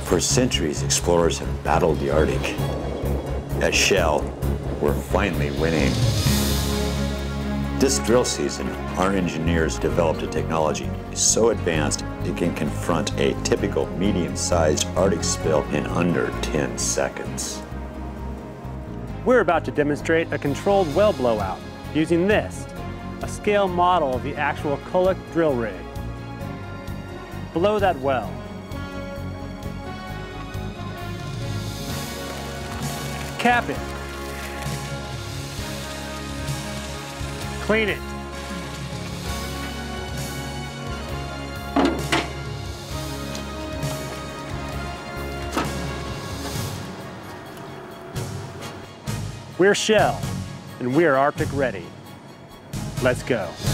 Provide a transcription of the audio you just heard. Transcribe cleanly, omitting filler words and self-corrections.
For centuries, explorers have battled the Arctic. At Shell, we're finally winning. This drill season, our engineers developed a technology so advanced it can confront a typical medium-sized Arctic spill in under 10 seconds. We're about to demonstrate a controlled well blowout using this, a scale model of the actual Kulloch drill rig. Blow that well. Cap it. Clean it. We're Shell, and we're Arctic ready. Let's go.